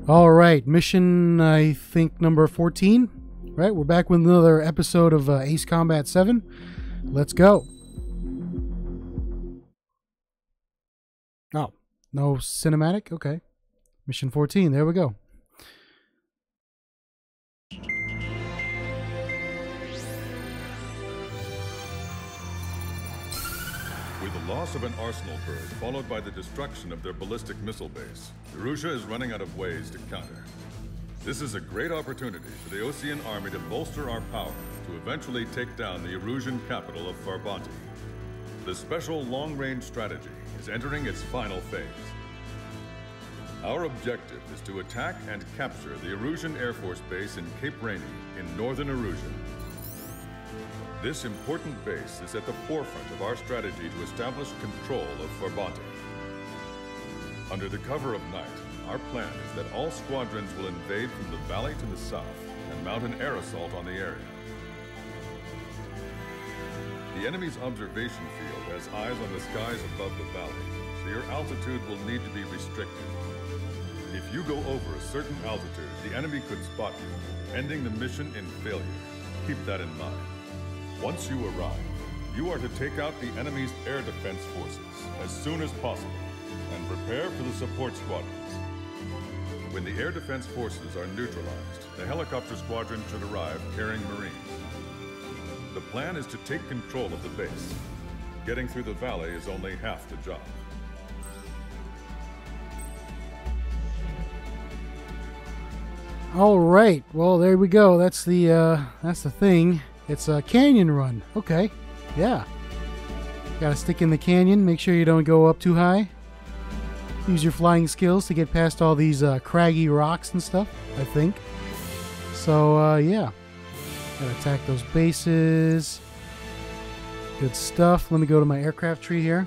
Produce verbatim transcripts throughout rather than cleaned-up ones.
All right, mission, I think, number fourteen. Right, we're back with another episode of uh, Ace Combat seven. Let's go. Oh, no cinematic? Okay. Mission fourteen, there we go. With the loss of an arsenal bird, followed by the destruction of their ballistic missile base, Erussia is running out of ways to counter. This is a great opportunity for the Osean army to bolster our power to eventually take down the Erusian capital of Farbanti. The special long-range strategy is entering its final phase. Our objective is to attack and capture the Erusian Air Force Base in Cape Rainy in northern Erusia. This important base is at the forefront of our strategy to establish control of Farbanti. Under the cover of night, our plan is that all squadrons will invade from the valley to the south and mount an air assault on the area. The enemy's observation field has eyes on the skies above the valley, so your altitude will need to be restricted. If you go over a certain altitude, the enemy could spot you, ending the mission in failure. Keep that in mind. Once you arrive, you are to take out the enemy's air defense forces as soon as possible and prepare for the support squadrons. When the air defense forces are neutralized, the helicopter squadron should arrive carrying Marines. The plan is to take control of the base. Getting through the valley is only half the job. All right, well, there we go. That's the uh, that's the thing. It's a canyon run. Okay, yeah. Gotta stick in the canyon. Make sure you don't go up too high. Use your flying skills to get past all these uh, craggy rocks and stuff, I think. So, uh, yeah. Gotta attack those bases. Good stuff. Let me go to my aircraft tree here.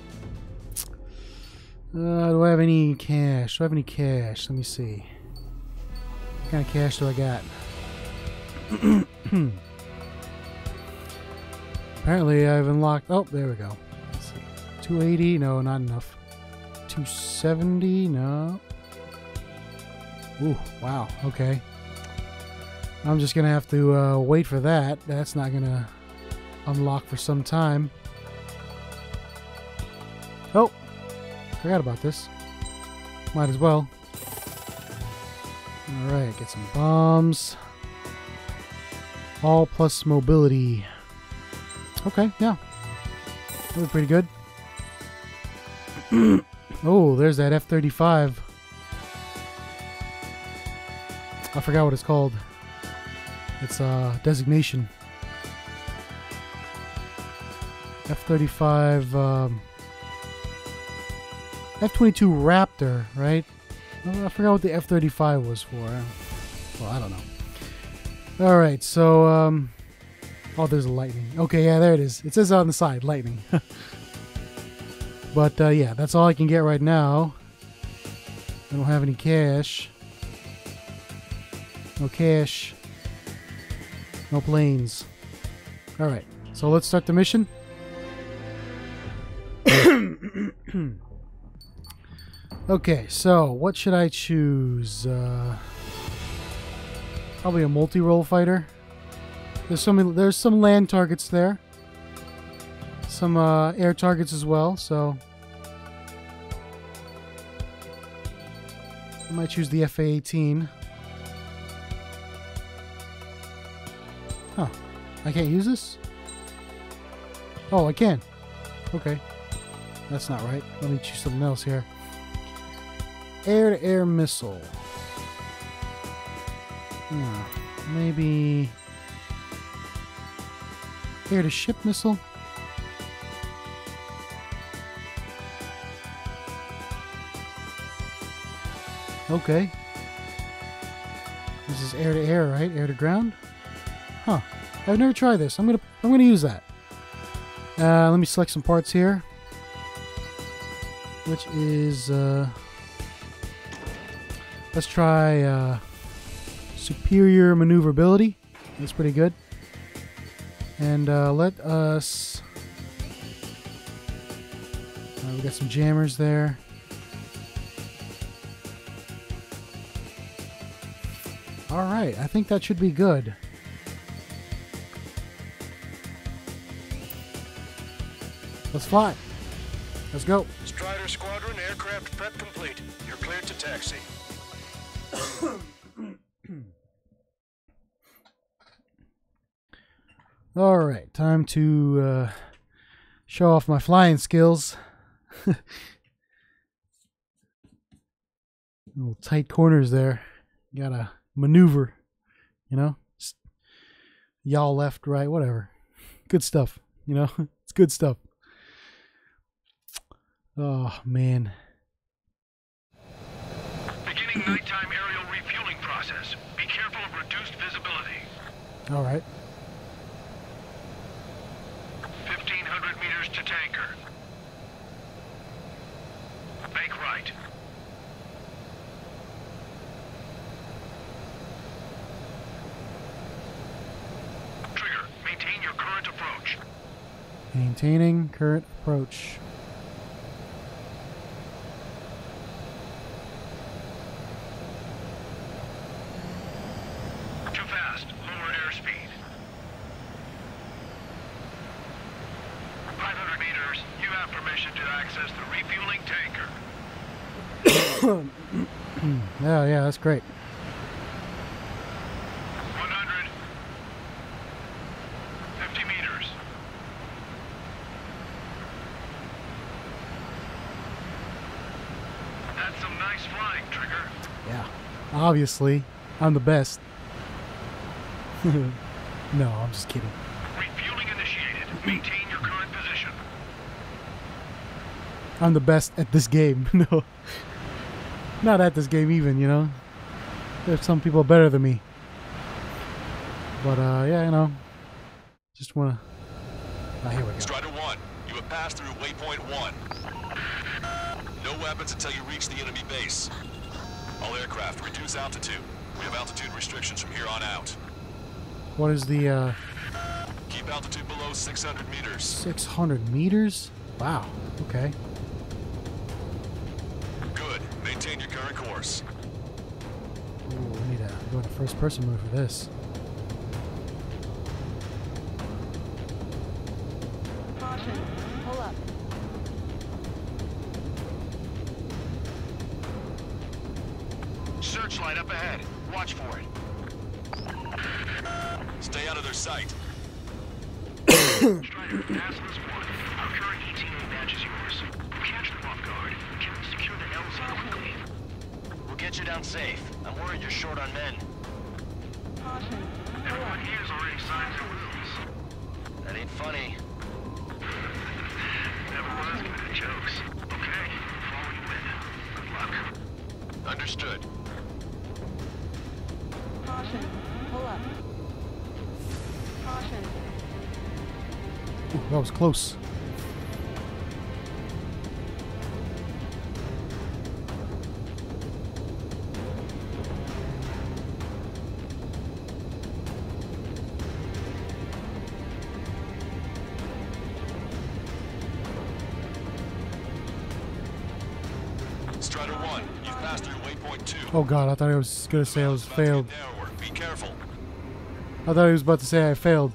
Uh, do I have any cash? Do I have any cash? Let me see. What kind of cash do I got? Apparently I've unlocked... Oh, there we go. Let's see. two eighty? No, not enough. two seventy? No. Ooh, wow. Okay. I'm just going to have to uh, wait for that. That's not going to unlock for some time. Oh, forgot about this. Might as well. Alright, get some bombs. All plus mobility. Okay, yeah. That was pretty good. Oh, there's that F thirty-five. I forgot what it's called. It's a uh, designation. F thirty-five, um, F twenty-two Raptor, right? I forgot what the F thirty-five was for. Well, I don't know. Alright, so, um... oh, there's a lightning. Okay, yeah, there it is. It says on the side, lightning. But, uh, yeah, that's all I can get right now. I don't have any cash. No cash. No planes. Alright, so let's start the mission. Okay, so what should I choose? Uh, probably a multi-role fighter. There's some, there's some land targets there. Some uh, air targets as well, so I might choose the F A eighteen. Huh. I can't use this? Oh, I can. Okay. That's not right. Let me choose something else here. Air-to-air missile. Hmm. Maybe air-to-ship missile? Okay. This is air-to-air, right? Air-to-ground? Huh. I've never tried this. I'm gonna I'm gonna use that. Uh, let me select some parts here. Which is uh let's try uh superior maneuverability. That's pretty good. And uh, let us uh, we got some jammers there. Alright, I think that should be good. Let's fly. Let's go. Strider Squadron, aircraft prep complete. You're cleared to taxi. Alright, time to uh, show off my flying skills. Little tight corners there. Gotta maneuver, you know? Yaw left, right, whatever. Good stuff, you know? It's good stuff. Oh, man. Beginning nighttime aerial refueling process. Be careful of reduced visibility. All right. fifteen hundred meters to tanker. Make right. Trigger, maintain your current approach. Maintaining current approach. Too fast. Lower airspeed. five hundred meters. You have permission to access the refueling tanker. Yeah, yeah, that's great. one hundred. fifty meters. That's some nice flying, Trigger. Yeah. Obviously, I'm the best. No, I'm just kidding. Refueling initiated. Maintain your current position. I'm the best at this game. No. Not at this game even, you know. There's some people better than me. But, uh, yeah, you know. Just wanna... Ah, here we go. Strider one, you have passed through waypoint one. No weapons until you reach the enemy base. All aircraft, reduce altitude. We have altitude restrictions from here on out. What is the, uh... Keep altitude below six hundred meters. six hundred meters? Wow. Okay. Good. Maintain your current course. Ooh, we need to go into first person mode for this. Caution. Pull up. Searchlight up ahead. Watch for it. Stay out of their sight. Strider, Assless one. Our current E T A badge is yours. Catch them off guard. Can we secure the L Z quickly? We'll get you down safe. I'm worried you're short on men. Caution. Pull Everyone up. here's already signed their wills. That ain't funny. Never was good at jokes. Okay, follow you in. Good luck. Understood. Caution. Pull up. Caution. Ooh, that was close. Strider one, you've passed through waypoint two. Oh god, I thought I was gonna say I was About to get failed. narrower. Be careful. I thought he was about to say I failed.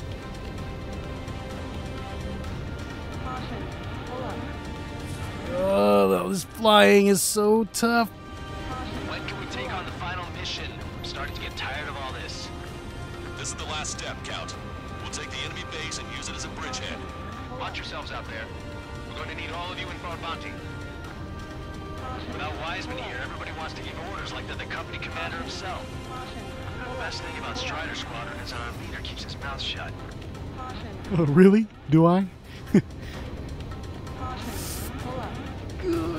Caution. Pull up. Oh, this flying is so tough. Caution. When can we take on the final mission? I'm starting to get tired of all this. This is the last step, Count. We'll take the enemy base and use it as a bridgehead. Watch yourselves out there. We're going to need all of you in Farbanti. Caution. Without Wiseman here, everybody wants to give orders like they're the company commander himself. Caution. The best thing about Strider Squadron is our leader keeps his mouth shut. Caution. Oh, really? Do I? Caution. Pull up. Good.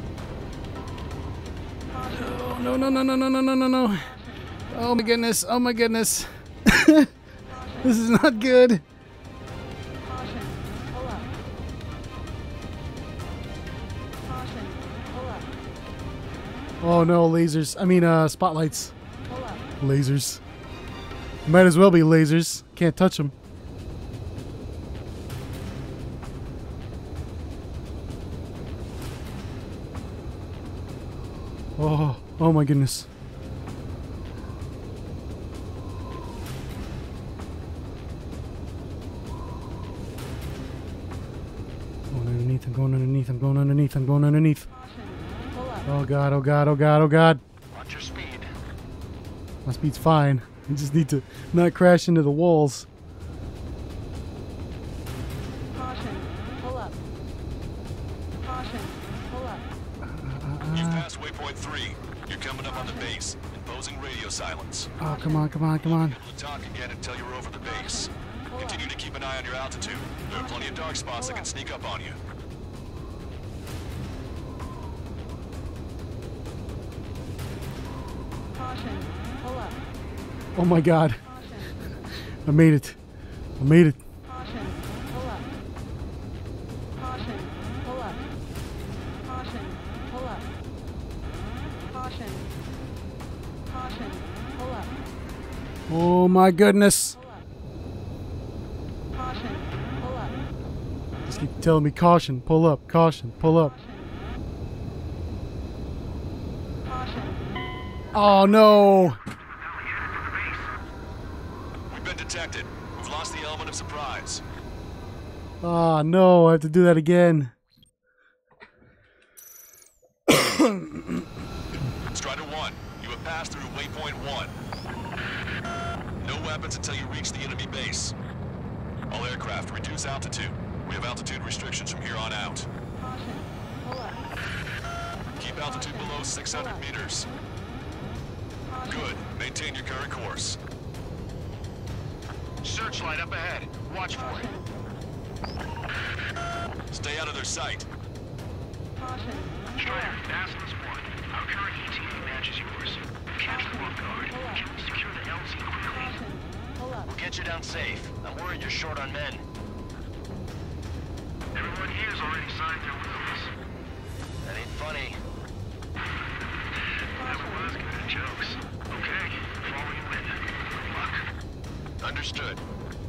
Caution. No, no, no, no, no, no, no, no, no. Oh my goodness. Oh my goodness. This is not good. Caution. Pull up. Caution. Pull up. Oh no, lasers. I mean, uh, spotlights. Pull up. Lasers. Might as well be lasers. Can't touch them. Oh, oh my goodness. I'm going underneath. Caution. Pull up. Oh god, oh god, oh god, oh god. Watch your speed. My speed's fine. I just need to not crash into the walls. Caution. Pull up. Caution. Pull up. You've passed waypoint three. You're coming up on the base. Imposing radio silence. Oh, come on, come on, come on. Able to talk again until you're over the base. Continue to keep an eye on your altitude. There are plenty of dark spots that can sneak up on you. Caution. Pull up. Oh my god. Caution. I made it. I made it. Caution. Pull up. Caution. Pull up. Caution. Pull up. Caution. Caution. Pull up. Oh my goodness. Pull up. Caution. Pull up. Just keep telling me caution, pull up, caution, pull up. Caution. Oh no. We've been detected. We've lost the element of surprise. Oh no, I have to do that again. Strider one, you have passed through waypoint one. No weapons until you reach the enemy base. All aircraft, reduce altitude. We have altitude restrictions from here on out. Caution. Pull up. Keep altitude below six hundred meters. Caution. Good. Maintain your current course. Searchlight up ahead. Watch for it. Stay out of their sight. Caution. Strider, Basilisk one. Our current E T A matches yours. Capture the off guard. Kill and secure the L Z quickly. Caution. Pull up. We'll get you down safe. I'm worried you're short on men. Everyone here's already signed their wills. That ain't funny. Never was good at jokes. Okay, follow you in. Good luck. Understood.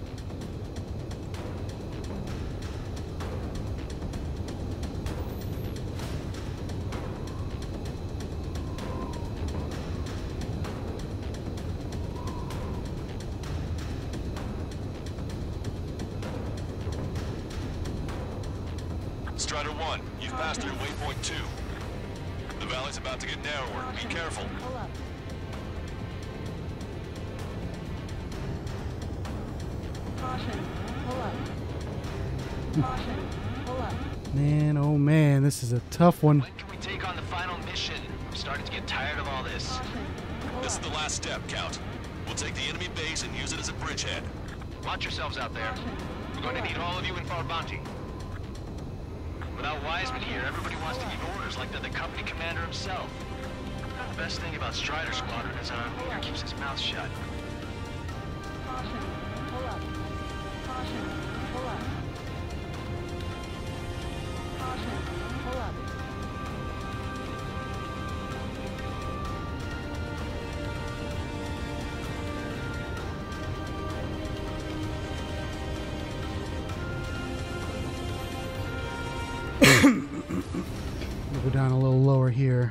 Strider one, you've passed through waypoint two. The valley's about to get narrower. Be careful. Pull up. Caution. Pull up. Caution. Pull up. Man, oh man, this is a tough one. When can we take on the final mission? I'm starting to get tired of all this. Caution. Pull This is up. the last step, Count. We'll take the enemy base and use it as a bridgehead. Watch yourselves out there. Caution. We're going to need all of you in Farbanti. Without Wiseman here, everybody wants to give orders like they're the company commander himself. The best thing about Strider Squadron is that our leader keeps his mouth shut. Caution. Pull up. Caution. Pull up. Caution. Pull up. We'll go down a little lower here.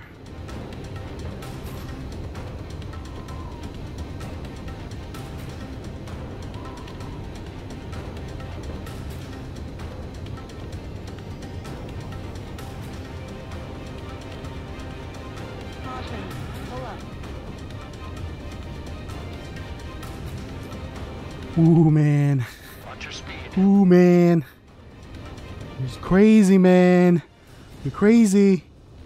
Caution. Pull up. Ooh man. Watch your speed. Ooh man. He's crazy, man. You're crazy.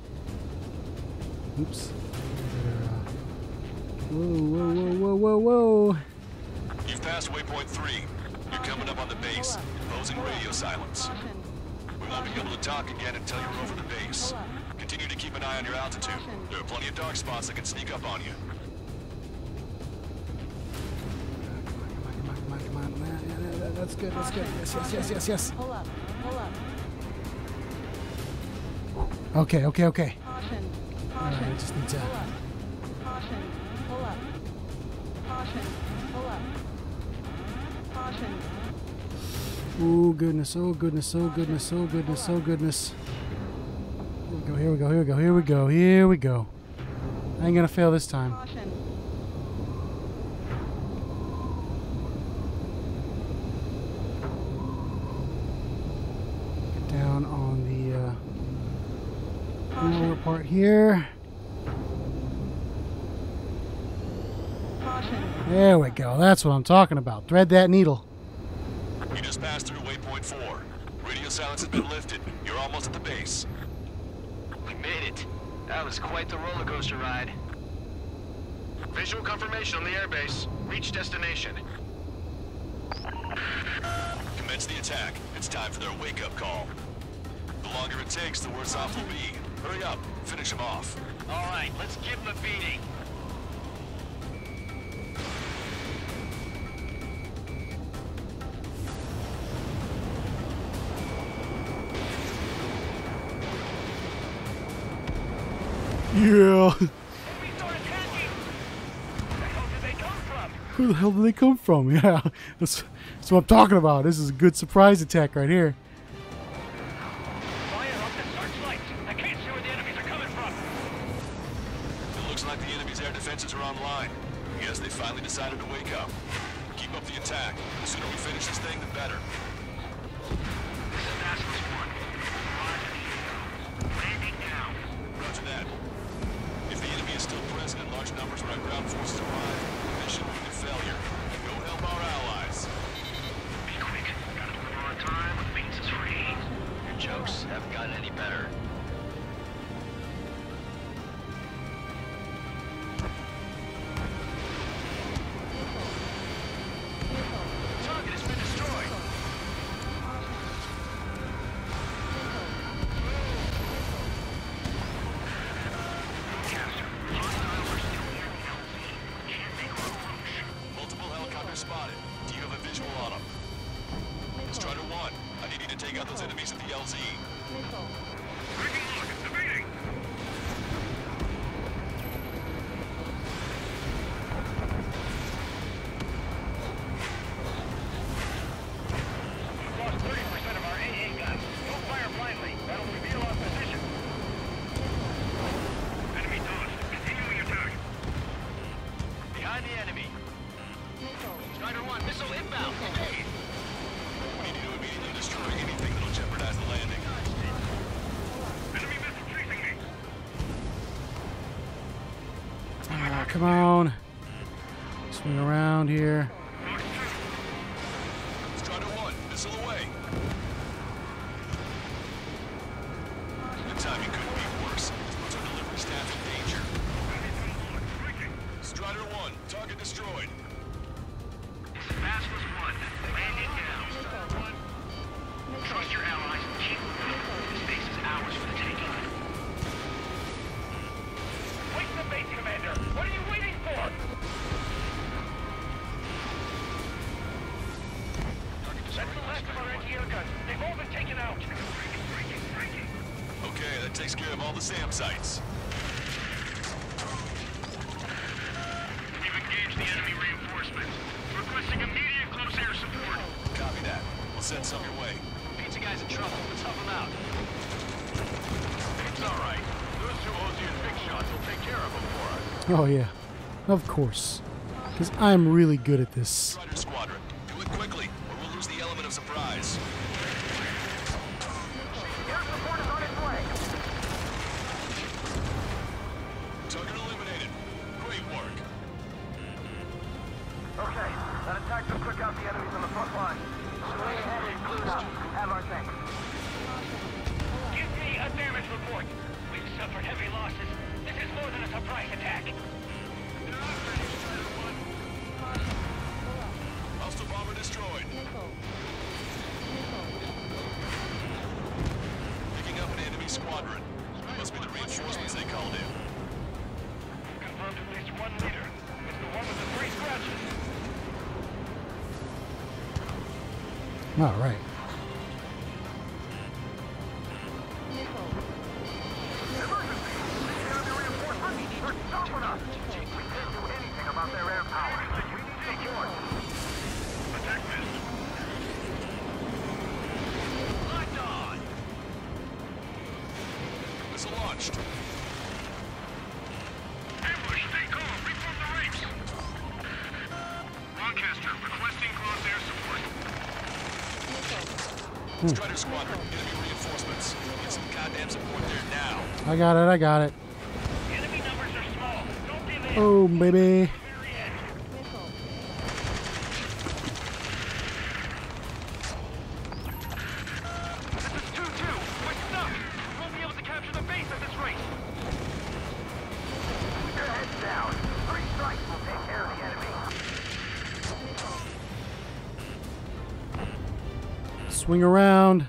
Oops. Better, uh, Whoa, whoa, whoa, whoa, whoa, whoa. You've passed waypoint three. You're coming up on the base, imposing radio silence. Caution. We won't be able to talk again until you're over the base. Continue to keep an eye on your altitude. There are plenty of dark spots that can sneak up on you. Come on, come on, come on, come on. Yeah, yeah, yeah, that's good, that's good. Yes, yes, yes, yes, yes. Pull up. Pull up. Okay, okay, okay. Caution. Alright, Caution. I just need to... Pull up. Caution. Pull up. Caution. Pull up. Caution. Oh goodness, oh goodness, oh goodness, oh goodness, oh goodness. Here we go, here we go, here we go, here we go, here we go. I ain't gonna fail this time. Caution. Get down on the uh, Lower part here. Caution. There we go. That's what I'm talking about. Thread that needle. You just passed through waypoint four. Radio silence has been lifted. You're almost at the base. We made it. That was quite the roller coaster ride. Visual confirmation on the airbase. Reach destination. Commence the attack. It's time for their wake-up call. The longer it takes, the worse off we'll be. Hurry up. Finish them off. All right, let's give him a beating. Yeah. Enemies are attacking! Where the hell did they come from? Where the hell did they come from? Yeah, that's, that's what I'm talking about. This is a good surprise attack right here. Fire up the searchlights! I can't see where the enemies are coming from! It looks like the enemy's air defenses are online. Yes, they finally decided to wake up. Keep up the attack. The sooner we finish this thing, the better. This is Assless one. Landing now. Roger that. If the enemy is still present in large numbers when our ground forces arrive, they should be a failure. Go help our allies. Be quick. Gotta deliver on time when the beans is free. Your jokes haven't gotten any better. Target has been destroyed. Caster, hostiles are still near the L Z. Can't make our approach. Multiple helicopters spotted. Do you have a visual on them? Strider one, I need you to take out those enemies at the L Z. Taking a look. Debating. We've lost thirty percent of our A A guns. Don't fire blindly. That'll reveal our position. Enemy dodged. Continuing attack. Behind the enemy. Strider one, missile inbound. Engage. We need you to immediately destroy anything that'll jeopardize the landing. Enemy missile chasing me. Ah, come on. Swing around here. Strider one, missile away. The timing couldn't be worse. This puts our delivery staff in danger. Strider one, target destroyed. Assless one, landing down. Trust your allies and keep moving. This base is ours for the taking. Wait the base, Commander! What are you waiting for? That's the last of our anti-air guns. They've all been taken out. Okay, that takes care of all the SAM sites. We've engaged the enemy reinforcements. Requesting immediate close air support. Copy that. We'll send some your way. Pizza guy's in trouble. Let's help him out. It's all right. Those two Ozian big shots will take care of him for us. Oh, yeah. Of course. Because I'm really good at this. Strider squadron, do it quickly, or we'll lose the element of surprise. Air support is on its way. Target eliminated. Great work. Okay, that attack took quick out the enemies on the front line. Swing ahead and clear out. Have our thanks. Give me a damage report. We've suffered heavy losses. This is more than a surprise attack. Hostile bomber destroyed. Picking up an enemy squadron. Must be the reinforcements they called in. Confirmed at least one leader. It's the one with the three scratches. All right. Missile launched. Ambush, stay calm. Reform the ranks. Lancaster, requesting close air support. Strider Squadron, enemy reinforcements. Get some goddamn support there now. I got it, I got it. Enemy numbers are small. Don't give in. Oh, baby. This is two two. We're stuck. We won't be able to capture the base at this rate. Keep your heads down. Three strikes will take care of the enemy. Swing around.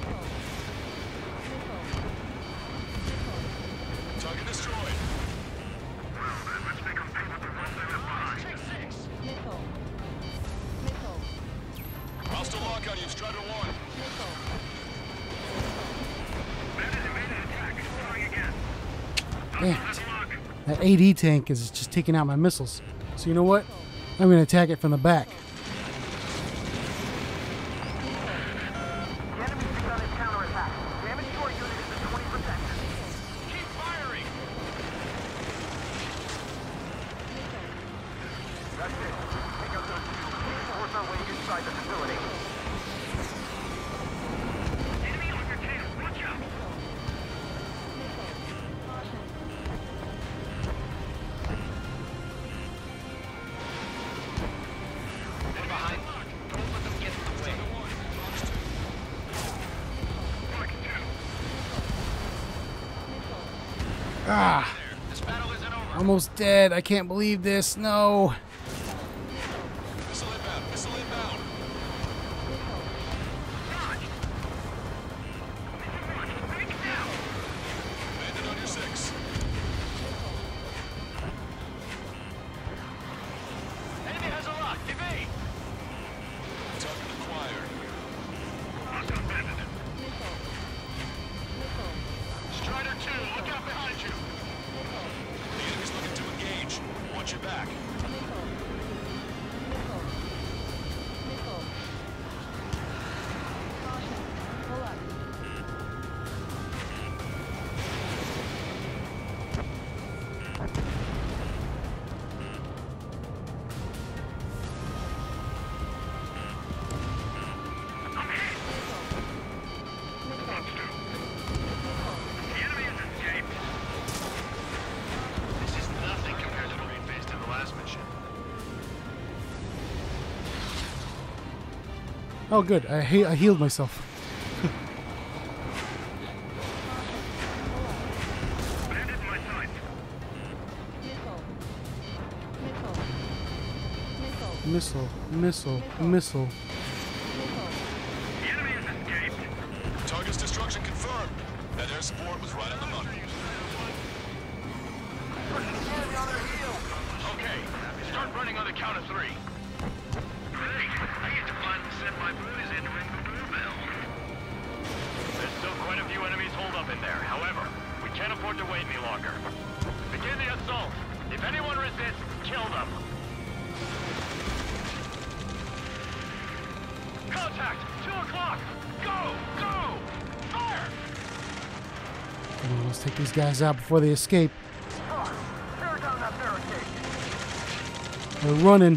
Target destroyed. Well then, let's make them pay with the ones they left behind. Take six. Hostile lock on you, Strider one. Bandit evaded attack. Trying again. Damn Hostile it. lock. That A D tank is just taking out my missiles. So you know what? I'm going to attack it from the back. The enemy's begun its counterattack. Damage to our unit is at twenty percent. Keep firing! That's it. Take out those two. Force our way inside the facility. Enemy on your tail. Watch out! They're behind. Don't let them get in the way. Ah, This battle isn't over. almost dead. I can't believe this. No. Missile inbound, missile inbound. Bandit on your six. Enemy has a lock. Evade. Target acquired. Strider two, look out behind you. The enemy's looking to engage. Watch your back. The enemy has escaped. This is nothing compared to the raid faced in the last mission. Oh, good. I, he I healed myself. Bandit in my sight. Missile, missile, missile. The enemy has escaped. Target's destruction confirmed. That air support was right on the money. Okay, start running on the count of three. Great. I get to finally send my boys in to ring the doorbell. There's still quite a few enemies holed up in there. However, we can't afford to wait any longer. Begin the assault. If anyone resists, kill them. Contact! Two o'clock! Go! Go! Fire! Come on, let's take these guys out before they escape. Tear down that barricade! They're running.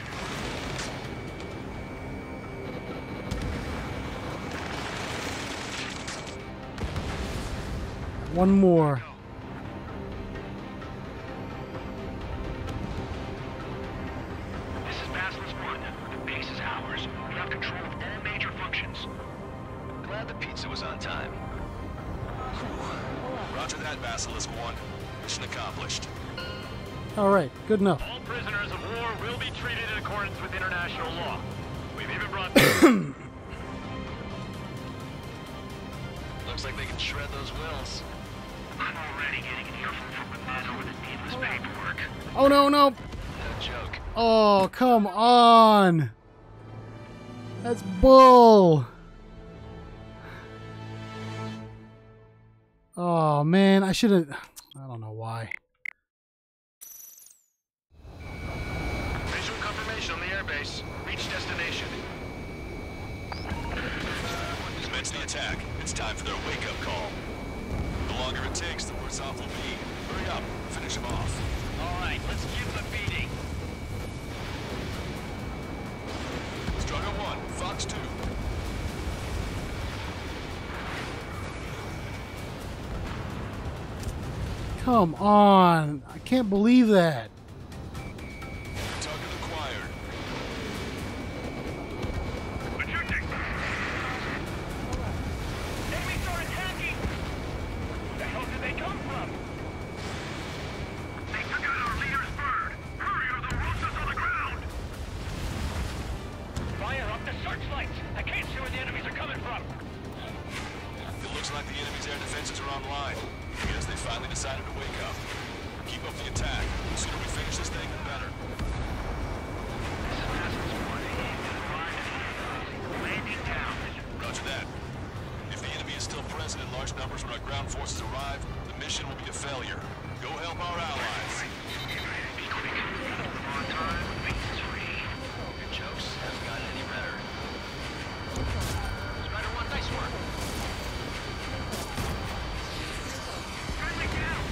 One more. This is Basilisk one. The base is ours. We have control of all major functions. Glad the pizza was on time. Roger that, Basilisk one. Mission accomplished. All right, good enough. All prisoners of war will be treated in accordance with international law. We've even brought... Looks like they can shred those wills. I'm already getting an earful from the men over the needless paperwork. Oh, no, no. No joke. Oh, come on. That's bull. Oh, man, I should have... I don't know why. Visual confirmation on the airbase. Reach destination. Commence the attack. It's time for their wake-up call. The longer it takes, the worse off we'll be. Hurry up. Finish them off. All right, let's give them a beating. Strider one, Fox two. Come on. I can't believe that. Target acquired. Projecting. Enemies are attacking. Where the hell did they come from? They took out our leader's bird. Hurry or they'll roast us on the ground. Fire up the searchlights. I can't see where the enemies are coming from. It looks like the enemy's air defenses are online. I guess they finally decided to wake up. Keep up the attack. The sooner we finish this thing, the better. Landing down. Roger that. If the enemy is still present in large numbers when our ground forces arrive, the mission will be a failure. Go help our allies. Be quick. On time. Beats free. Your jokes haven't gotten any better. Strider one, nice work. Friendly down.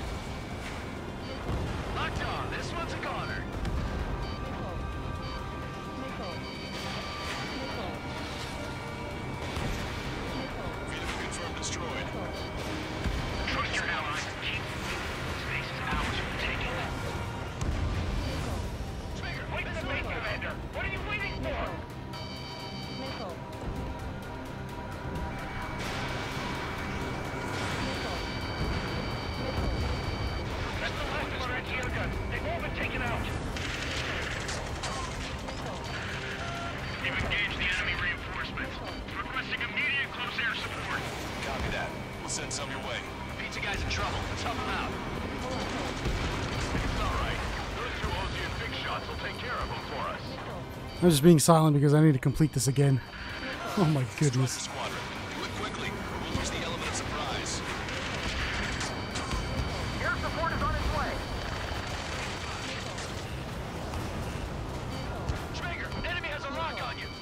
Locked on. This one's a goner. Vehicle confirmed destroyed. Trust your allies. Keep space is ours for the taking. Trigger, wait for the base commander. What are you waiting for? That's the last of our anti-air guns. They've all been taken out. You've engaged the enemy reinforcements. Requesting immediate close air support. Copy that. We'll send some your way. Pizza guy's in trouble. Let's help him out. It's all right. Those two Ozian big shots will take care of him for us. I'm just being silent because I need to complete this again. Oh my Destroy the goodness. squadron. Do it quickly, or we'll lose the element of surprise. Air support is on its way. Trigger, enemy has a lock on you.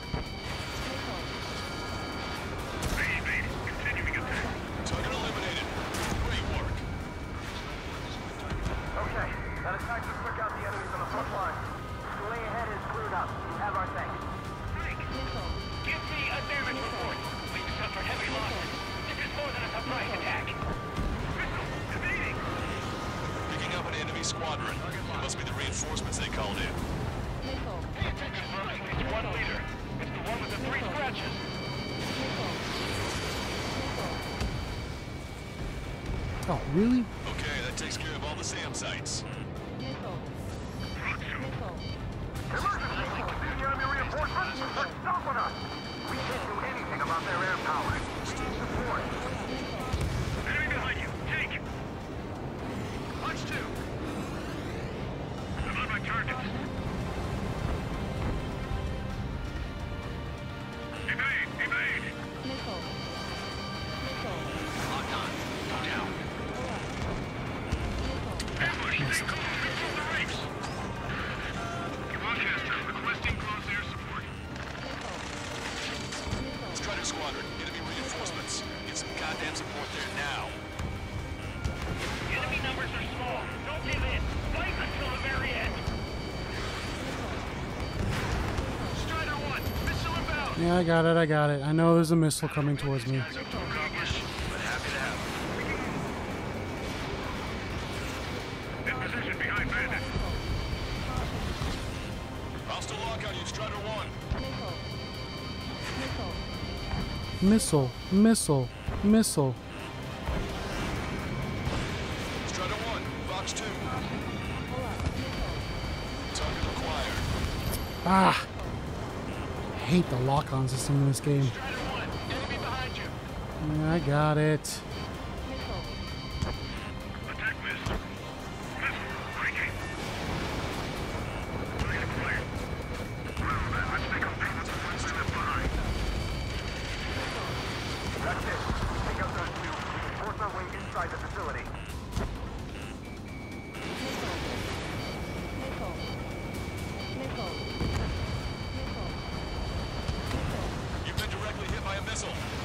Baby, baby, continuing attack. Target eliminated. Great work. Okay, that attack just took out the enemies on the front line. The way ahead is cleared up. We have our thing. Give me a damage report. We've suffered heavy losses. This is more than a surprise attack. Missile, evading. Picking up an enemy squadron. It must be the reinforcements they called in. Pay attention, right. It's one leader. It's the one with the three scratches. Oh, really? Okay, that takes care of all the SAM sites. Emergency! The enemy reinforcements are stopping us! We can't do anything about their air power. We need support. Enemy behind you. Take! Punch two! I'm on my target. Evade! Evade! Locked on. Go down. Ambush! They call me from the rapes! Broadcaster, requesting close air support. Strider squadron, enemy reinforcements. Get some goddamn support there now. Enemy numbers are small. Don't give in. Fight until the very end. Strider one, missile inbound. Yeah, I got it, I got it. I know there's a missile coming towards me. Guys are too accomplished, but happy to have them. In position behind bandit. Hostile lock on you, Strider one. Missile, missile, missile. Strider one, Fox two. Target acquired. Ah! I hate the lock-on system in this game. Strider one, enemy behind you. Yeah, I got it. Attack missed. Missile, breaking. Target acquired. Well, then, let's make a payment to ones we left behind. That's it. Take out those two. We can force our way inside the facility. You've been directly hit by a missile.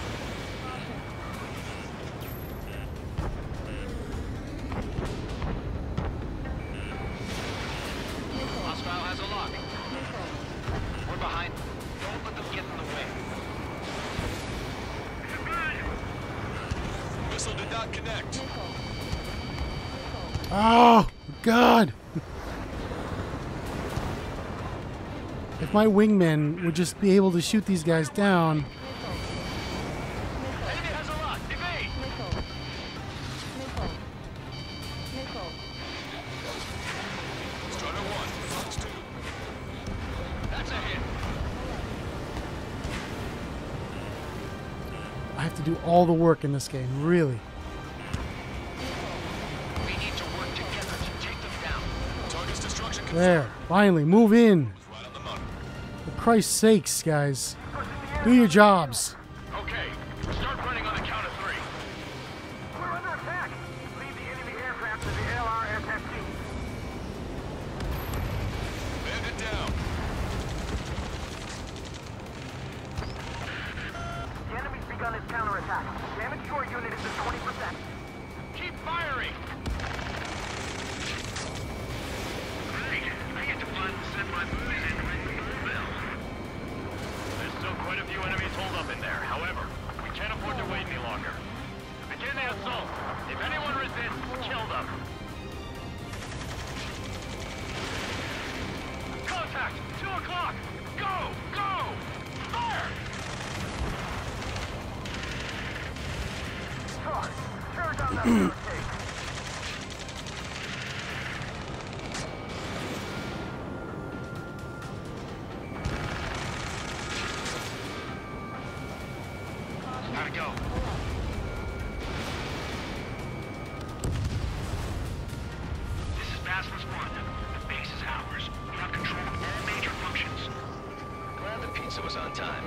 Hostile has a lock. We're behind. Don't let them get in the way. Missile did not connect. Oh, God! If my wingmen would just be able to shoot these guys down. Enemy has a lock. Evade. Missile. Missile. Missile. Strider one, Fox two. That's a hit. I have to do all the work in this game, really. We need to work together to take them down. Target's destruction confirmed. There, finally, move in. Right on the money. For Christ's sakes, guys. Do your jobs. Okay, start running on the count of three. We're under attack. Lead the enemy aircraft to the L R S F T. Bandit down. The enemy's begun its counterattack. Damage to our unit is at twenty percent. Keep firing. Great. I get to find and send my movies in to ring the doorbell. There's still quite a few enemies holed up in there. However, we can't afford to wait any longer. Begin the assault. If anyone resists, kill them. Contact! Two o'clock! Go! Go! Fire! Charge. Tear down that barricade. Gotta go. This is Basilisk One. The base is ours. We have control of all major functions. Glad the pizza was on time.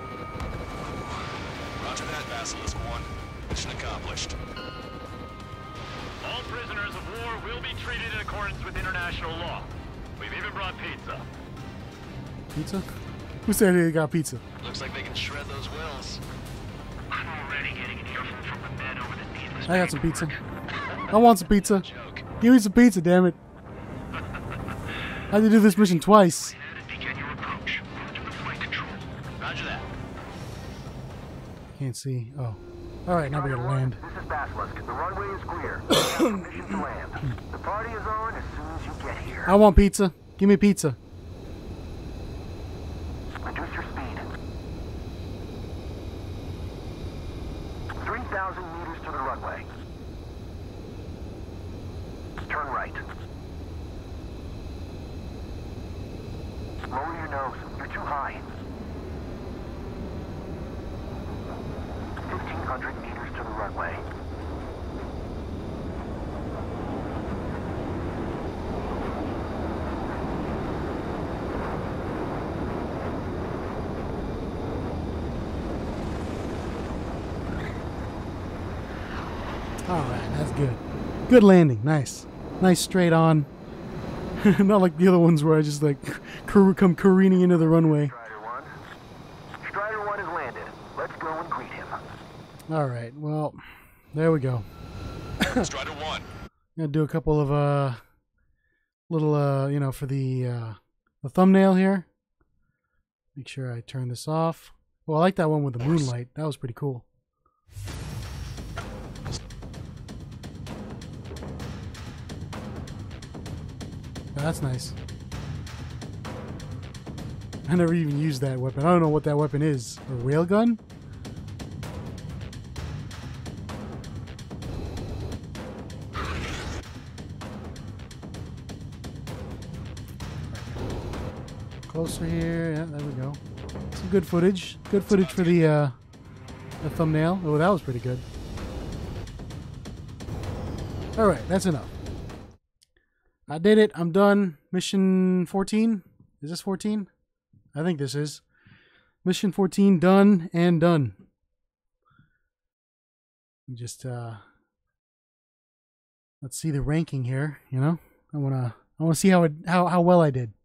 Roger that, Basilisk one. Mission accomplished. All prisoners of war will be treated in accordance with international law. We've even brought pizza. Pizza? Who said they got pizza? Looks like they can shred those wills. I'm already getting an earful from the men over the needless I got some pizza. paperwork. I want some pizza. Joke. Give me some pizza, damn it. I had to do this mission twice. Ahead and begin your approach. Move to the flight control. Roger that. Can't see. Oh. Alright, now we gotta land. This is Basilisk. The runway is clear. We have permission to land. The party is on as soon as you get here. I want pizza. Give me pizza. Reduce your speed. three thousand meters to the runway. Turn right. Lower your nose. You're too high. fifteen hundred meters to the runway. Alright, that's good. Good landing. Nice. Nice straight on. Not like the other ones where I just like car- come careening into the runway. Strider one. Strider one has landed. Let's go and greet him. Alright, well, there we go. Strider one. Gonna do a couple of uh little uh you know for the uh the thumbnail here. Make sure I turn this off. Well, I like that one with the moonlight. That was pretty cool. Oh, that's nice. I never even used that weapon. I don't know what that weapon is. A railgun? Closer here. Yeah, there we go. Some good footage. Good footage for the uh, the thumbnail. Oh, that was pretty good. All right, that's enough. I did it. I'm done. Mission fourteen. Is this fourteen? I think this is. Mission fourteen done and done. Just uh let's see the ranking here, you know? I want to I want to see how it how how well I did.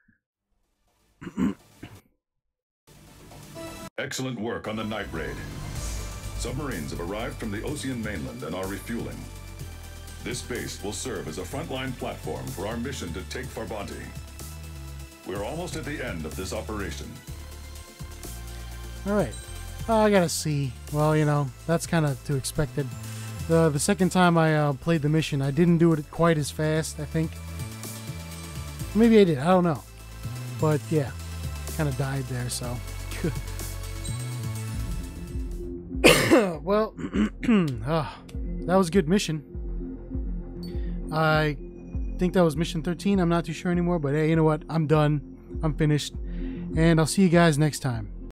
Excellent work on the night raid. Submarines have arrived from the Ocean mainland and are refueling. This base will serve as a frontline platform for our mission to take Farbanti. We're almost at the end of this operation. All right. Oh, I got to see. Well, you know, that's kind of to expected. the the second time I uh, played the mission, I didn't do it quite as fast, I think. Maybe I did, I don't know. But yeah, kind of died there, so. Well, ah, that was a good mission. I think that was mission thirteen. I'm not too sure anymore, but hey, you know what? I'm done. I'm finished. And I'll see you guys next time.